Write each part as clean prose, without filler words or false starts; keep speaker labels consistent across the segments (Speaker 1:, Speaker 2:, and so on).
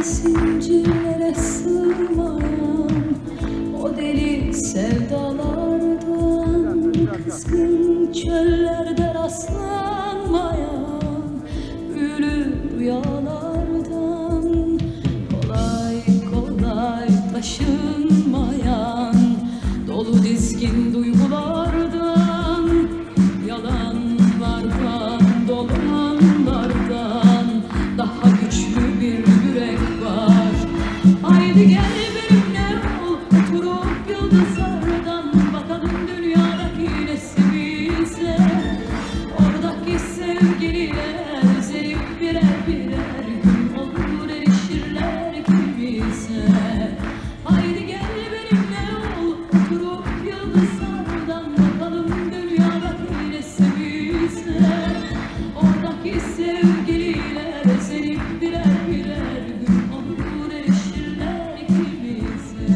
Speaker 1: zincirlere sığmayan o deli sevdalardan, kızgın çöllerde rastlanmayan büyülü rüyalardan, kolay kolay taşınmayan dolu dizgin duygulardan, yalanlardan, dolanlardan daha güçlü bir yürek var. Haydi gel benimle ol, oturup yıldızlardan bakalım dünyadaki nesimize. Oradaki sevgililer sevip birer birer gün olur erişirler ikimize. Haydi gel benimle ol, oturup yıldızlardan bakalım dünyadaki nesimize. Oradaki sevgililer sevip birer birer gün olur erişirler ikimize.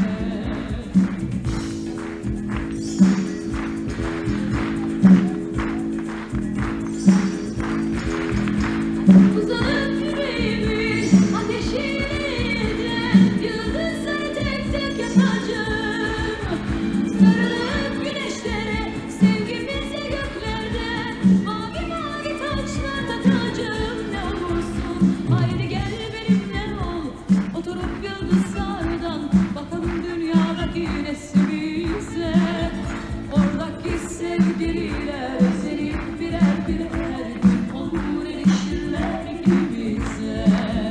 Speaker 1: Uzanıp yüreğimin ateşiyle yıldızları tek tek yakacağım. Sarılıp güneşlere, sevgimize göklerde mavi mavi taçlar takacağım. Ne olursun haydi gel benimle ol, oturup yıldızlardan bakalım dünyadaki nesimize. Oradaki sevgililer sevip birer birer gün olur erişirler ikimize.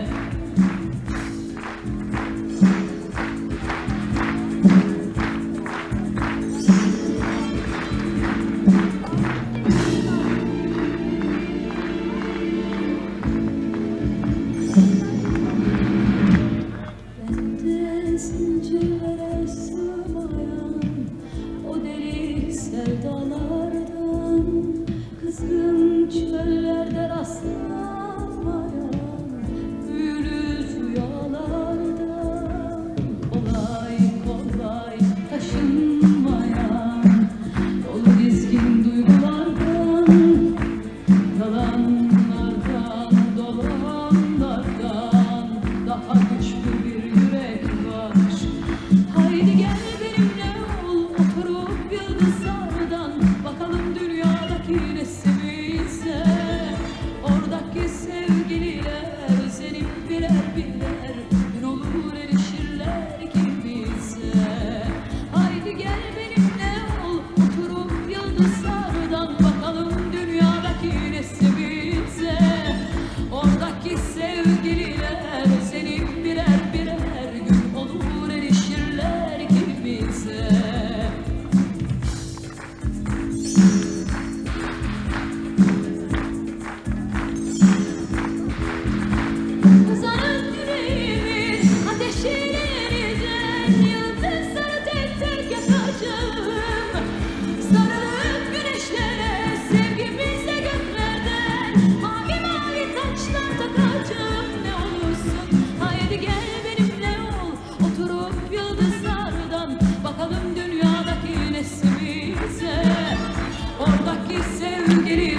Speaker 1: Bende zincirlere sığmayan o deli sevdalardan, kızgın çöllerde rastlanmayan büyülü rüyalardan, kolay kolay taşınmayan dolu dizgin duygulardan, yalanlardan, dolanlardan daha güçlü bir yürek var. Haydi gel benimle ol, oturup yıldızlardan bakalım dünyadaki nesimize. Oradaki sevgililer sevip birer birer gün olur erişirler ikimize. Haydi gel benimle ol, oturup yıldızlardan bakalım dünyadaki nesimize. Oradaki sevgililer sevip birer birer gün olur erişirler ikimize. Uzanıp yüreğimin ateşiyle yeniden yıldızları tek tek yakacağım. Sarılıp güneşlere, sevgimize göklerden mavi mavi taçlar takacağım. Ne olursun haydi gel benimle ol, oturup yıldızlardan bakalım dünyadaki nesimize. Oradaki sevgili